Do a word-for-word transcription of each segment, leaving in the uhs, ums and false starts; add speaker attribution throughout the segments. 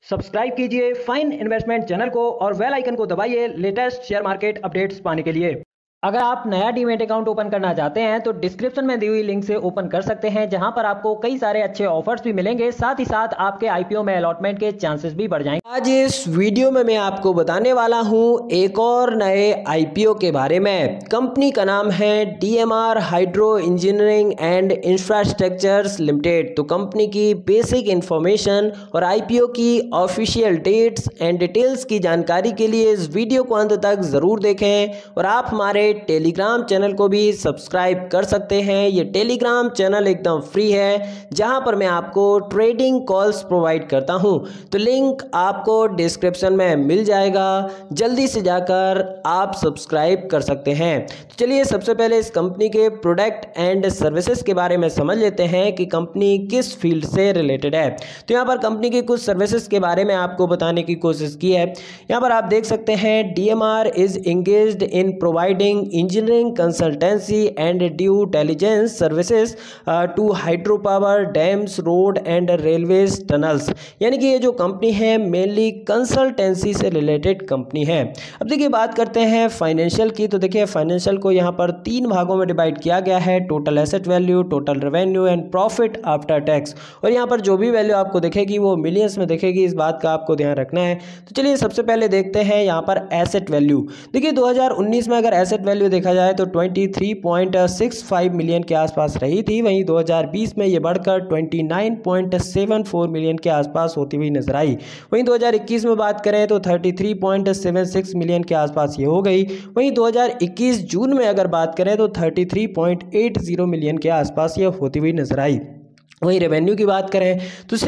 Speaker 1: Subscribe कीजिए fine investment channel को और बेल आइकन को दबाइए लेटेस्ट शेयर मार्केट अपडेट्स पाने के लिए। अगर आप नया डीमैट अकाउंट ओपन करना चाहते हैं तो डिस्क्रिप्शन में दी हुई लिंक से ओपन कर सकते हैं, जहां पर आपको कई सारे अच्छे ऑफर्स भी मिलेंगे, साथ ही साथ आपके आईपीओ में अलॉटमेंट के चांसेस भी बढ़ जाएंगे। आज इस वीडियो में मैं आपको बताने वाला हूं एक और नए आईपीओ के बारे में। कंपनी का नाम है DMR hydro engineering and infrastructures limited. तो कंपनी की बेसिक इंफॉर्मेशन और आईपीओ की ऑफिशियल डेट्स एंड डिटेल्स की जानकारी के लिए इस वीडियो को अंत तक जरूर देखें और आप हमारे टेलीग्राम चैनल को भी सब्सक्राइब कर सकते हैं। ये टेलीग्राम चैनल एकदम फ्री है, जहां पर मैं आपको ट्रेडिंग कॉल्स प्रोवाइड करता हूं। तो लिंक आपको डिस्क्रिप्शन में मिल जाएगा, जल्दी से जाकर आप सब्सक्राइब कर सकते हैं। तो चलिए सबसे पहले इस कंपनी के प्रोडक्ट एंड सर्विसेज के बारे में समझ लेते हैं कि कंपनी किस फील्ड से रिलेटेड है। तो यहाँ पर कंपनी की कुछ सर्विसेज के बारे में आपको बताने की कोशिश की है। यहाँ पर आप देख सकते हैं DMR is engaged in providing engineering consultancy and due diligence services to hydro power dams road and railways tunnels. यानी कि ये जो कंपनी है मेनली कंसल्टेंसी से रिलेटेड कंपनी है। अब देखिए बात करते हैं फाइनेंशियल की। तो देखिए फाइनेंशियल को यहाँ पर तीन भागों में डिवाइड किया गया है, total asset value, total revenue and profit after tax. और यहाँ पर जो भी वैल्यू आपको दिखेगी वो मिलियंस में दिखेगी, इस बात का आपको ध्यान रखना है। तो चलिए सबसे पहले देखते हैं यहाँ पर एसेट वैल्यू। देखिए दो हज़ार उन्नीस में अगर एसेट वैल्यू देखा जाए तो तेईस पॉइंट सिक्स फाइव मिलियन के आसपास रही थी। वहीं दो हज़ार बीस में ये बढ़कर उनतीस पॉइंट सात चार मिलियन के आसपास होती हुई नजर आई। वहीं दो हज़ार इक्कीस में बात करें तो तैंतीस पॉइंट सात छह मिलियन के आसपास ये हो गई। वहीं दो हज़ार इक्कीस जून में अगर बात करें तो तैंतीस पॉइंट आठ शून्य मिलियन के आसपास ये होती हुई नजर आई। वहीं रेवेन्यू की बात करें तो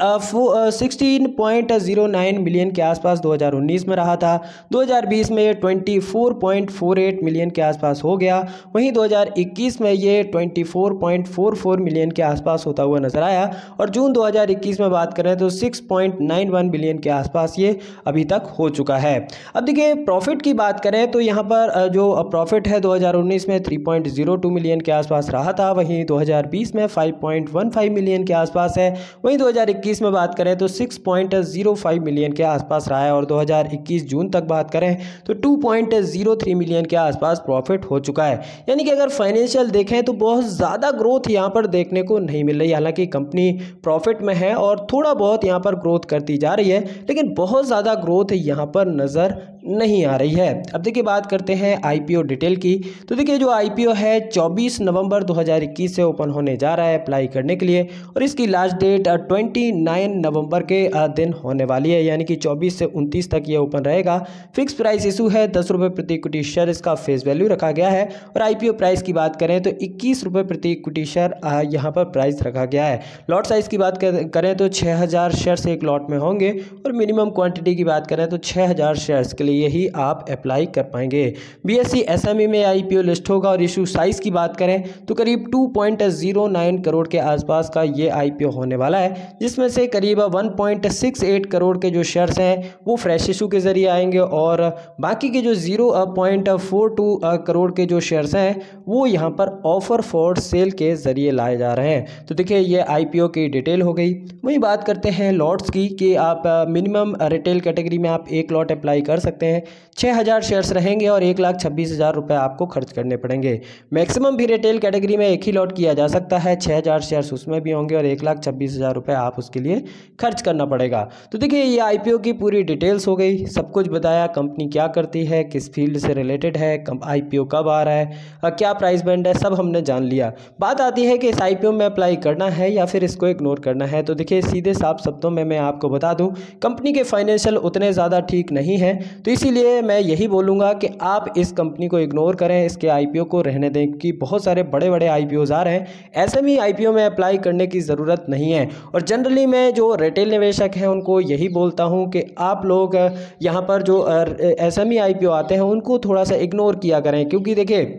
Speaker 1: sixteen point zero nine million के आसपास दो हज़ार उन्नीस में रहा था। दो हज़ार बीस में ये चौबीस पॉइंट चार आठ मिलियन के आसपास हो गया। वहीं दो हज़ार इक्कीस में ये चौबीस पॉइंट चार चार मिलियन के आसपास होता हुआ नजर आया। और जून दो हज़ार इक्कीस में बात करें तो छह पॉइंट नौ एक बिलियन के आसपास ये अभी तक हो चुका है। अब देखिए प्रॉफिट की बात करें तो यहाँ पर जो प्रॉफिट है दो हज़ार उन्नीस में तीन पॉइंट ज़ीरो टू मिलियन के आसपास रहा था। वहीं दो हज़ार बीस में पाँच पॉइंट एक पाँच मिलियन के आसपास है। वहीं दो हज़ार इक्कीस में बात करें तो छह पॉइंट ज़ीरो पाँच मिलियन के आसपास रहा है। और दो हज़ार इक्कीस जून तक बात करें तो दो पॉइंट ज़ीरो तीन मिलियन के आसपास प्रॉफिट हो चुका है। यानी कि अगर फाइनेंशियल देखें तो बहुत ज़्यादा ग्रोथ यहाँ पर देखने को नहीं मिल रही। हालांकि कंपनी प्रॉफिट में है और थोड़ा बहुत यहाँ पर ग्रोथ करती जा रही है, लेकिन बहुत ज़्यादा ग्रोथ यहाँ पर नज़र नहीं आ रही है। अब देखिए बात करते हैं आईपीओ डिटेल की। तो देखिए जो आईपीओ है चौबीस नवंबर दो हज़ार इक्कीस से ओपन होने जा रहा है अप्लाई करने के लिए, और इसकी लास्ट डेट उनतीस नवंबर के दिन होने वाली है। यानी कि चौबीस से उनतीस तक ये ओपन रहेगा। फिक्स प्राइस इशू है दस रुपये प्रति इक्विटी शेयर इसका फेस वैल्यू रखा गया है। और आईपीओ प्राइस की बात करें तो इक्कीस रुपये प्रति इक्विटी शेयर यहाँ पर प्राइस रखा गया है। लॉट साइज की बात करें तो छः हज़ार शेयर्स एक लॉट में होंगे, और मिनिमम क्वांटिटी की बात करें तो छः हज़ार शेयर्स के लिए यही आप अप्लाई कर पाएंगे। बीएसई एसएमई में आईपीओ लिस्ट होगा। और इशू साइज की बात करें तो करीब दो पॉइंट ज़ीरो नौ करोड़ के आसपास का ये आईपीओ होने वाला है, जिसमें से करीब एक पॉइंट छह आठ करोड़ के जो शेयर्स हैं वो फ्रेश इशू के जरिए आएंगे, और बाकी के जो zero point four two crore के जो शेयर्स हैं वो यहाँ पर ऑफर फॉर सेल के जरिए लाए जा रहे हैं। तो देखिए ये आईपीओ की डिटेल हो गई। वहीं बात करते हैं लॉट्स की कि आप मिनिमम रिटेल कैटेगरी में आप एक लॉट अप्लाई कर सकते हैं। छः हज़ार शेयर्स रहेंगे और एक लाख छब्बीस हज़ार रुपये आपको खर्च करने पड़ेंगे। मैक्सिमम भी रिटेल कैटेगरी में एक ही लॉट किया जा सकता है, छः हज़ार शेयर्स उसमें भी होंगे और एक लाख छब्बीस हज़ार रुपये आप उसके लिए खर्च करना पड़ेगा। तो देखिए ये आईपीओ की पूरी डिटेल्स हो गई, सब कुछ बताया, कंपनी क्या करती है, किस फील्ड से रिलेटेड है, कब आईपीओ कब आ रहा है, क्या प्राइस बैंड है, सब हमने जान लिया। बात आती है कि इस आईपीओ में अप्लाई करना है या फिर इसको इग्नोर करना है। तो देखिए सीधे साफ शब्दों में मैं आपको बता दूं, कंपनी के फाइनेंशियल उतने ज़्यादा ठीक नहीं है, तो इसीलिए मैं यही बोलूँगा कि आप इस कंपनी को इग्नोर करें, इसके आईपीओ को रहने दें, कि बहुत सारे बड़े बड़े आईपीओज आ रहे हैं। ऐसे में आईपीओ में अप्लाई करने की ज़रूरत नहीं है। और जनरली मैं जो रिटेल निवेशक हैं उनको यही बोलता हूं कि आप लोग यहाँ पर जो एसएमई आईपीओ आते हैं उनको थोड़ा सा इग्नोर किया करें, क्योंकि देखिए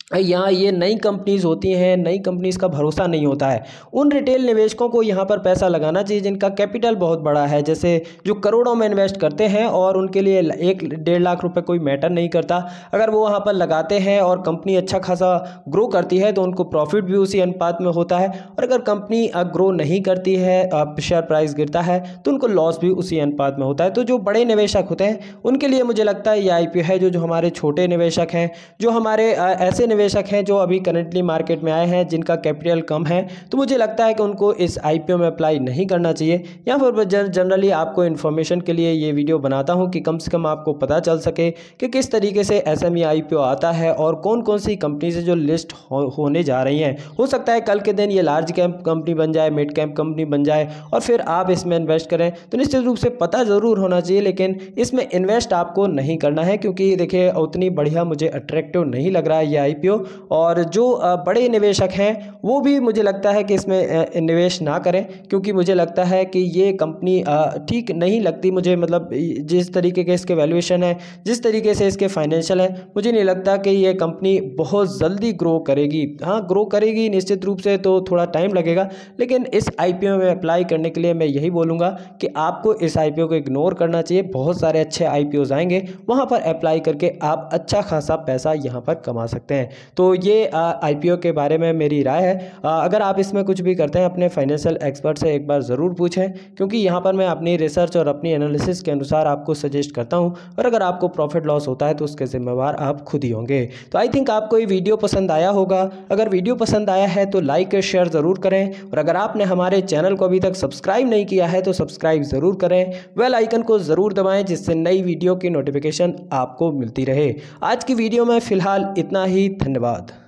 Speaker 1: यहाँ ये नई कंपनीज़ होती हैं, नई कंपनीज़ का भरोसा नहीं होता है। उन रिटेल निवेशकों को यहाँ पर पैसा लगाना चाहिए जिनका कैपिटल बहुत बड़ा है, जैसे जो करोड़ों में इन्वेस्ट करते हैं और उनके लिए एक डेढ़ लाख रुपए कोई मैटर नहीं करता। अगर वो वहाँ पर लगाते हैं और कंपनी अच्छा खासा ग्रो करती है तो उनको प्रॉफिट भी उसी अनुपात में होता है, और अगर कंपनी ग्रो नहीं करती है, शेयर प्राइस गिरता है, तो उनको लॉस भी उसी अनुपात में होता है। तो जो बड़े निवेशक होते हैं उनके लिए मुझे लगता है ये आई पी ओ है। जो जो हमारे छोटे निवेशक हैं, जो हमारे ऐसे निवेशक हैं जो अभी करंटली मार्केट में आए हैं, जिनका कैपिटल कम है, तो मुझे लगता है कि उनको इस आई पी ओ में अप्लाई नहीं करना चाहिए। या फिर जनरली आपको इन्फॉर्मेशन के लिए ये वीडियो बनाता हूँ कि कम से कम आपको पता चल सके कि किस तरीके से S M E I P O आता है और कौन कौन सी कंपनी से जो लिस्ट हो, होने जा रही हैं। हो सकता है कल के दिन ये लार्ज कैप कंपनी बन जाए, मिड कैप कंपनी बन जाए और फिर आप इसमें इन्वेस्ट करें। तो निश्चित रूप से पता ज़रूर होना चाहिए, लेकिन इसमें इन्वेस्ट आपको नहीं करना है, क्योंकि देखिए उतनी बढ़िया मुझे अट्रैक्टिव नहीं लग रहा है ये आई पी ओ। और जो बड़े निवेशक हैं वो भी मुझे लगता है कि इसमें निवेश ना करें, क्योंकि मुझे लगता है कि ये कंपनी ठीक नहीं लगती मुझे। मतलब जिस तरीके के इसके वैल्यूएशन है, जिस तरीके से इसके फाइनेंशियल है, मुझे नहीं लगता कि ये कंपनी बहुत जल्दी ग्रो करेगी। हाँ, ग्रो करेगी निश्चित रूप से, तो थोड़ा टाइम लगेगा, लेकिन इस आई पी ओ में अप्लाई करने के लिए मैं यही बोलूँगा कि आपको इस आई पी ओ को इग्नोर करना चाहिए। बहुत सारे अच्छे आई पी ओज आएंगे, वहाँ पर अप्लाई करके आप अच्छा खासा पैसा यहाँ पर कमा सकते हैं। तो ये आई पी ओ के बारे में मेरी राय है। आ, अगर आप इसमें कुछ भी करते हैं अपने फाइनेंशियल एक्सपर्ट से एक बार ज़रूर पूछें, क्योंकि यहाँ पर मैं अपनी रिसर्च और अपनी एनालिसिस के अनुसार आपको सजेस्ट करता हूँ, और अगर आपको प्रॉफिट लॉस होता है तो उसके जिम्मेवार आप खुद ही होंगे। तो आई थिंक आपको ये वीडियो पसंद आया होगा। अगर वीडियो पसंद आया है तो लाइक और शेयर ज़रूर करें, और अगर आपने हमारे चैनल को अभी तक सब्सक्राइब नहीं किया है तो सब्सक्राइब ज़रूर करें, बेल आइकन को ज़रूर दबाएं, जिससे नई वीडियो की नोटिफिकेशन आपको मिलती रहे। आज की वीडियो में फ़िलहाल इतना ही। धन्यवाद।